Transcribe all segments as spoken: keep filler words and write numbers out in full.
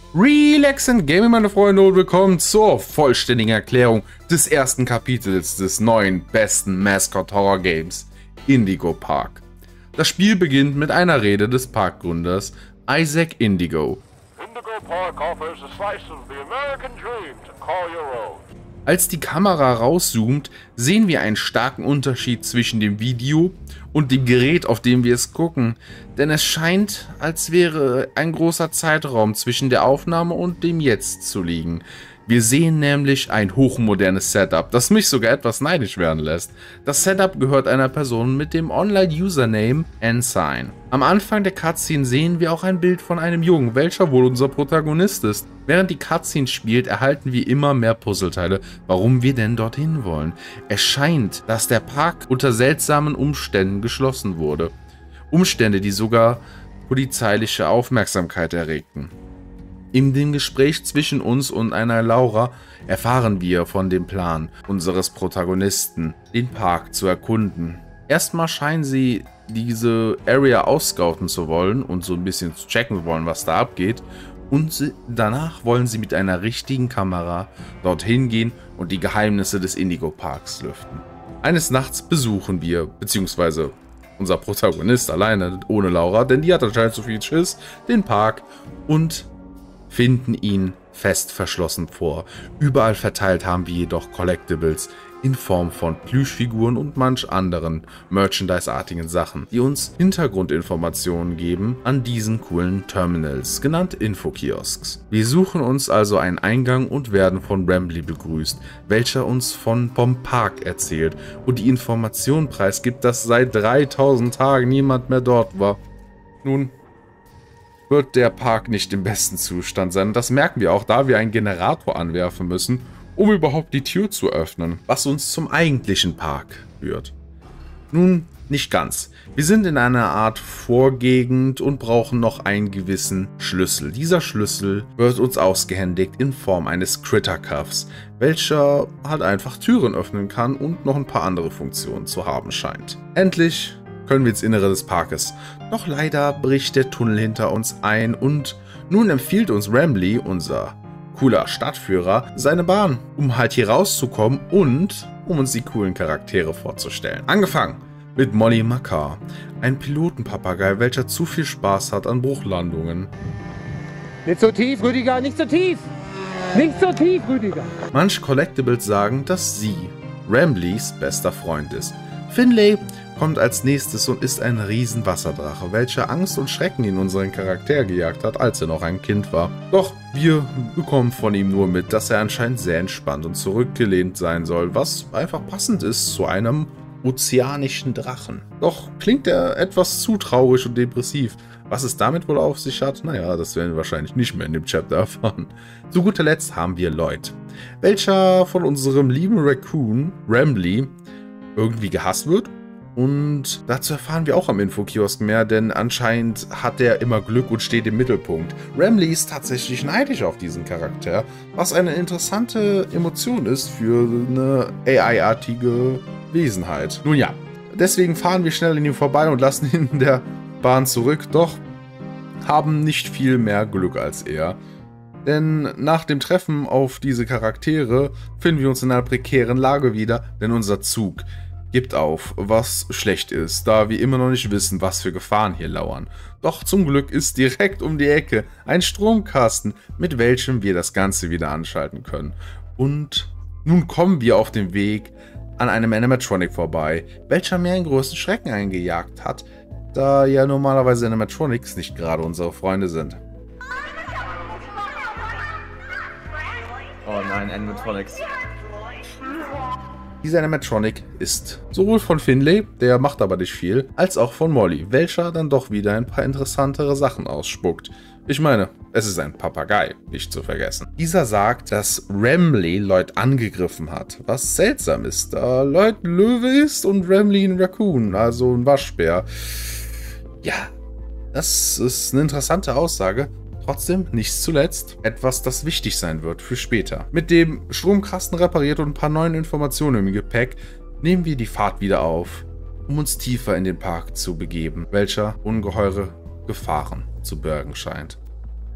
Relaxend Gaming, meine Freunde, und willkommen zur vollständigen Erklärung des ersten Kapitels des neuen besten Mascot Horror Games, Indigo Park. Das Spiel beginnt mit einer Rede des Parkgründers Isaac Indigo. Indigo Park offers a slice of the American dream to call your own. Als die Kamera rauszoomt, sehen wir einen starken Unterschied zwischen dem Video und dem Gerät, auf dem wir es gucken, denn es scheint, als wäre ein großer Zeitraum zwischen der Aufnahme und dem Jetzt zu liegen. Wir sehen nämlich ein hochmodernes Setup, das mich sogar etwas neidisch werden lässt. Das Setup gehört einer Person mit dem Online-Username Ensign. Am Anfang der Cutscene sehen wir auch ein Bild von einem Jungen, welcher wohl unser Protagonist ist. Während die Cutscene spielt, erhalten wir immer mehr Puzzleteile, warum wir denn dorthin wollen. Es scheint, dass der Park unter seltsamen Umständen geschlossen wurde. Umstände, die sogar polizeiliche Aufmerksamkeit erregten. In dem Gespräch zwischen uns und einer Laura erfahren wir von dem Plan unseres Protagonisten, den Park zu erkunden. Erstmal scheinen sie diese Area ausscouten zu wollen und so ein bisschen zu checken wollen, was da abgeht. Und sie, danach wollen sie mit einer richtigen Kamera dorthin gehen und die Geheimnisse des Indigo Parks lüften. Eines Nachts besuchen wir, beziehungsweise unser Protagonist alleine, ohne Laura, denn die hat anscheinend so viel Schiss, den Park und finden ihn fest verschlossen vor. Überall verteilt haben wir jedoch Collectibles in Form von Plüschfiguren und manch anderen Merchandise-artigen Sachen, die uns Hintergrundinformationen geben an diesen coolen Terminals, genannt Infokiosks. Wir suchen uns also einen Eingang und werden von Rambly begrüßt, welcher uns von vom Park erzählt und die Information preisgibt, dass seit dreitausend Tagen niemand mehr dort war. Nun wird der Park nicht im besten Zustand sein. Das merken wir auch, da wir einen Generator anwerfen müssen, um überhaupt die Tür zu öffnen, was uns zum eigentlichen Park führt. Nun, nicht ganz. Wir sind in einer Art Vorgegend und brauchen noch einen gewissen Schlüssel. Dieser Schlüssel wird uns ausgehändigt in Form eines Critter-Cuffs, welcher halt einfach Türen öffnen kann und noch ein paar andere Funktionen zu haben scheint. Endlich können wir ins Innere des Parkes. Doch leider bricht der Tunnel hinter uns ein und nun empfiehlt uns Rambly, unser cooler Stadtführer, seine Bahn, um halt hier rauszukommen und um uns die coolen Charaktere vorzustellen. Angefangen mit Molly Makar, ein Pilotenpapagei, welcher zu viel Spaß hat an Bruchlandungen. Nicht so tief, Rüdiger, nicht so tief! Nicht so tief, Rüdiger! Manche Collectibles sagen, dass sie Ramblys bester Freund ist. Finlay kommt als nächstes und ist ein riesen Wasserdrache, welcher Angst und Schrecken in unseren Charakter gejagt hat, als er noch ein Kind war. Doch wir bekommen von ihm nur mit, dass er anscheinend sehr entspannt und zurückgelehnt sein soll, was einfach passend ist zu einem ozeanischen Drachen. Doch klingt er etwas zu traurig und depressiv. Was es damit wohl auf sich hat, naja, das werden wir wahrscheinlich nicht mehr in dem Chapter erfahren. Zu guter Letzt haben wir Lloyd, welcher von unserem lieben Raccoon, Rambly, irgendwie gehasst wird. Und dazu erfahren wir auch am Infokiosk mehr, denn anscheinend hat er immer Glück und steht im Mittelpunkt. Rambly ist tatsächlich neidisch auf diesen Charakter, was eine interessante Emotion ist für eine A I-artige Wesenheit. Nun ja, deswegen fahren wir schnell an ihm vorbei und lassen ihn in der Bahn zurück, doch haben nicht viel mehr Glück als er. Denn nach dem Treffen auf diese Charaktere finden wir uns in einer prekären Lage wieder, denn unser Zug gibt auf, was schlecht ist, da wir immer noch nicht wissen, was für Gefahren hier lauern. Doch zum Glück ist direkt um die Ecke ein Stromkasten, mit welchem wir das Ganze wieder anschalten können. Und nun kommen wir auf dem Weg an einem Animatronic vorbei, welcher mir einen größten Schrecken eingejagt hat, da ja normalerweise Animatronics nicht gerade unsere Freunde sind. Oh nein, Animatronics. Dieser Animatronic ist sowohl von Finlay, der macht aber nicht viel, als auch von Molly, welcher dann doch wieder ein paar interessantere Sachen ausspuckt. Ich meine, es ist ein Papagei, nicht zu vergessen. Dieser sagt, dass Rambly Lloyd angegriffen hat, was seltsam ist, da Lloyd ein Löwe ist und Rambly ein Raccoon, also ein Waschbär. Ja, das ist eine interessante Aussage. Trotzdem, nicht zuletzt, etwas, das wichtig sein wird für später. Mit dem Stromkasten repariert und ein paar neuen Informationen im Gepäck, nehmen wir die Fahrt wieder auf, um uns tiefer in den Park zu begeben, welcher ungeheure Gefahren zu bergen scheint.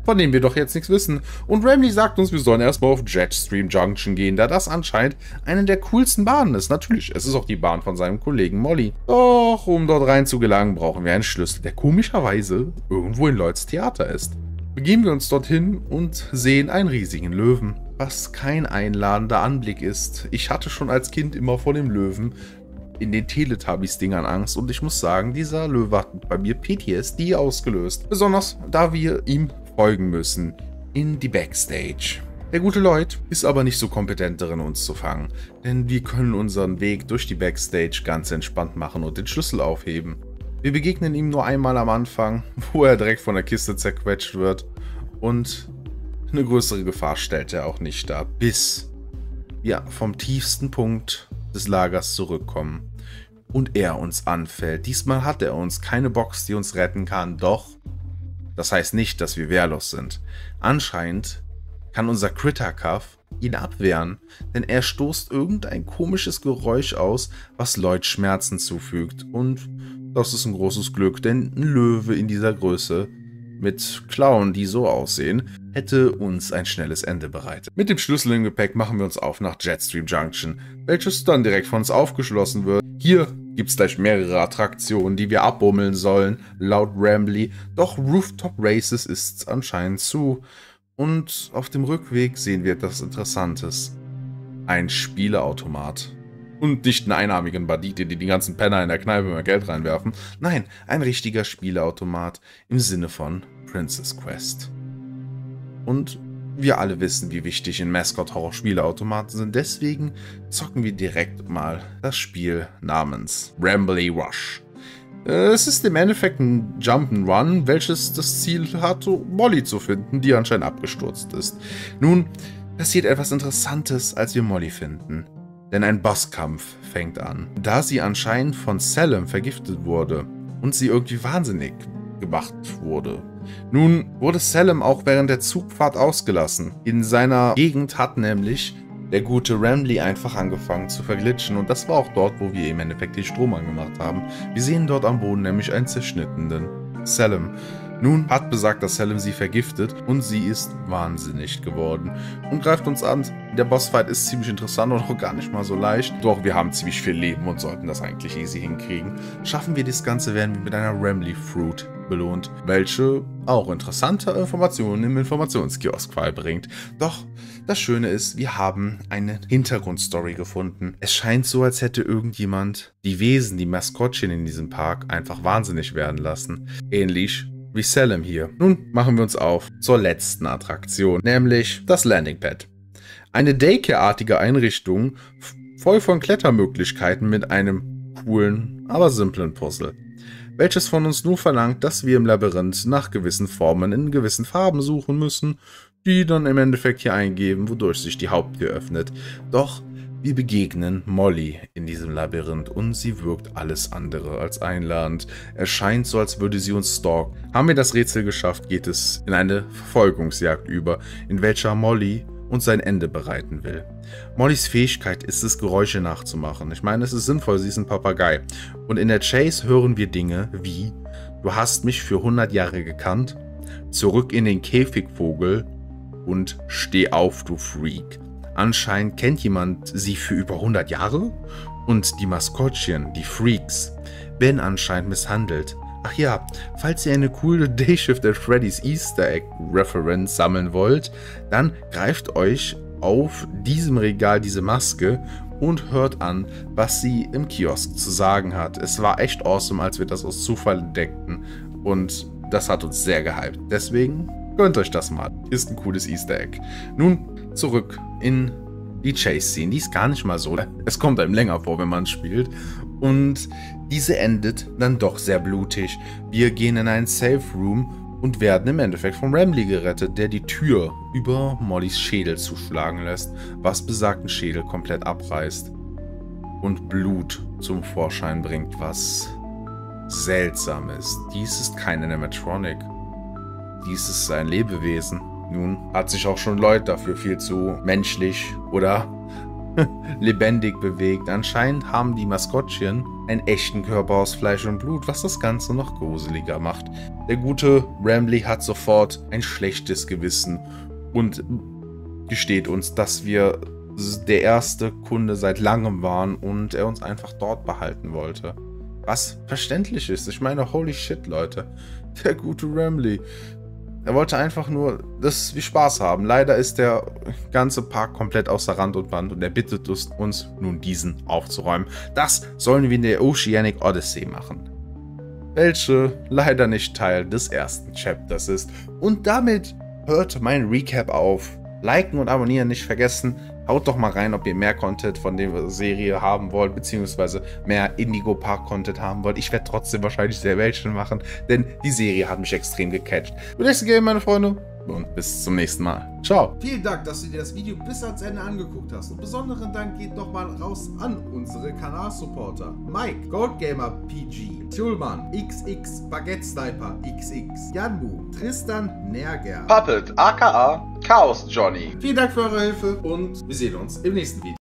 von dem wir doch jetzt nichts wissen. Und Ramley sagt uns, wir sollen erstmal auf Jetstream Junction gehen, da das anscheinend eine der coolsten Bahnen ist. Natürlich, es ist auch die Bahn von seinem Kollegen Molly. Doch, um dort rein zu gelangen, brauchen wir einen Schlüssel, der komischerweise irgendwo in Lloyds Theater ist. Begeben wir uns dorthin und sehen einen riesigen Löwen, was kein einladender Anblick ist. Ich hatte schon als Kind immer vor dem Löwen in den Teletubbies-Dingern Angst und ich muss sagen, dieser Löwe hat bei mir P T S D ausgelöst. Besonders, da wir ihm folgen müssen in die Backstage. Der gute Lloyd ist aber nicht so kompetent darin, uns zu fangen, denn wir können unseren Weg durch die Backstage ganz entspannt machen und den Schlüssel aufheben. Wir begegnen ihm nur einmal am Anfang, wo er direkt von der Kiste zerquetscht wird und eine größere Gefahr stellt er auch nicht dar, bis wir vom tiefsten Punkt des Lagers zurückkommen und er uns anfällt. Diesmal hat er uns keine Box, die uns retten kann, doch das heißt nicht, dass wir wehrlos sind. Anscheinend kann unser Critter-Cuff ihn abwehren, denn er stoßt irgendein komisches Geräusch aus, was Lloyd Schmerzen zufügt. Und das ist ein großes Glück, denn ein Löwe in dieser Größe mit Klauen, die so aussehen, hätte uns ein schnelles Ende bereitet. Mit dem Schlüssel im Gepäck machen wir uns auf nach Jetstream Junction, welches dann direkt von uns aufgeschlossen wird. Hier gibt es gleich mehrere Attraktionen, die wir abbummeln sollen, laut Ramley, doch Rooftop Races ist anscheinend zu. Und auf dem Rückweg sehen wir etwas Interessantes. Ein Spieleautomat. Und nicht einen einarmigen Banditen, die die ganzen Penner in der Kneipe immer Geld reinwerfen. Nein, ein richtiger Spieleautomat im Sinne von Princess Quest. Und wir alle wissen, wie wichtig in Mascot-Horror Spieleautomaten sind. Deswegen zocken wir direkt mal das Spiel namens Rambley Rush. Es ist im Endeffekt ein Jump'n'Run, welches das Ziel hat, Molly zu finden, die anscheinend abgestürzt ist. Nun passiert etwas Interessantes, als wir Molly finden. Denn ein Bosskampf fängt an. Da sie anscheinend von Salem vergiftet wurde und sie irgendwie wahnsinnig gemacht wurde. Nun wurde Salem auch während der Zugfahrt ausgelassen. In seiner Gegend hat nämlich der gute Ramley einfach angefangen zu verglitschen und das war auch dort, wo wir im Endeffekt den Strom angemacht haben. Wir sehen dort am Boden nämlich einen zerschnittenen Salem. Nun hat besagt, dass Salem sie vergiftet und sie ist wahnsinnig geworden und greift uns an. Der Bossfight ist ziemlich interessant und auch gar nicht mal so leicht. Doch wir haben ziemlich viel Leben und sollten das eigentlich easy hinkriegen. Schaffen wir das Ganze, werden wir mit einer Ramley Fruit belohnt, welche auch interessante Informationen im Informationskiosk beibringt. Doch das Schöne ist, wir haben eine Hintergrundstory gefunden. Es scheint so, als hätte irgendjemand die Wesen, die Maskottchen in diesem Park einfach wahnsinnig werden lassen. Ähnlich wie Salem hier. Nun machen wir uns auf zur letzten Attraktion, nämlich das Landing Pad. Eine Daycare-artige Einrichtung, voll von Klettermöglichkeiten mit einem coolen, aber simplen Puzzle, welches von uns nur verlangt, dass wir im Labyrinth nach gewissen Formen in gewissen Farben suchen müssen, die dann im Endeffekt hier eingeben, wodurch sich die Haupttür öffnet. Doch wir begegnen Molly in diesem Labyrinth und sie wirkt alles andere als einladend. Es scheint so, als würde sie uns stalken. Haben wir das Rätsel geschafft, geht es in eine Verfolgungsjagd über, in welcher Molly uns sein Ende bereiten will. Mollys Fähigkeit ist es, Geräusche nachzumachen. Ich meine, es ist sinnvoll, sie ist ein Papagei. Und in der Chase hören wir Dinge wie: Du hast mich für hundert Jahre gekannt, zurück in den Käfigvogel und steh auf, du Freak. Anscheinend kennt jemand sie für über hundert Jahre und die Maskottchen, die Freaks, werden anscheinend misshandelt. Ach ja, falls ihr eine coole Dayshift at Freddy's Easter Egg Reference sammeln wollt, dann greift euch auf diesem Regal diese Maske und hört an, was sie im Kiosk zu sagen hat. Es war echt awesome, als wir das aus Zufall entdeckten und das hat uns sehr gehypt. Deswegen gönnt euch das mal. Ist ein cooles Easter Egg. Nun zurück in die Chase-Scene. Die ist gar nicht mal so. Es kommt einem länger vor, wenn man spielt. Und diese endet dann doch sehr blutig. Wir gehen in einen Safe Room und werden im Endeffekt von Ramley gerettet, der die Tür über Mollys Schädel zuschlagen lässt, was besagten Schädel komplett abreißt und Blut zum Vorschein bringt, was seltsam ist. Dies ist keine Animatronic. Dies ist ein Lebewesen. Nun hat sich auch schon Lloyd dafür viel zu menschlich oder lebendig bewegt. Anscheinend haben die Maskottchen einen echten Körper aus Fleisch und Blut, was das Ganze noch gruseliger macht. Der gute Ramley hat sofort ein schlechtes Gewissen und gesteht uns, dass wir der erste Kunde seit langem waren und er uns einfach dort behalten wollte. Was verständlich ist. Ich meine, holy shit, Leute. Der gute Ramley. Er wollte einfach nur, dass wir Spaß haben. Leider ist der ganze Park komplett außer Rand und Band und er bittet uns, nun diesen aufzuräumen. Das sollen wir in der Oceanic Odyssey machen. Welche leider nicht Teil des ersten Chapters ist. Und damit hört mein Recap auf. Liken und abonnieren nicht vergessen. Haut doch mal rein, ob ihr mehr Content von der Serie haben wollt, beziehungsweise mehr Indigo Park Content haben wollt. Ich werde trotzdem wahrscheinlich sehr welchen machen, denn die Serie hat mich extrem gecatcht. Nächste Game, meine Freunde, und bis zum nächsten Mal. Ciao. Vielen Dank, dass du dir das Video bis ans Ende angeguckt hast. Und besonderen Dank geht nochmal raus an unsere Kanalsupporter. Mike, Goldgamer P G, Tulman, X X, Baguette Sniper X X, Janbu, Tristan Nerger, Puppet, aka Chaos Johnny. Vielen Dank für eure Hilfe und wir sehen uns im nächsten Video.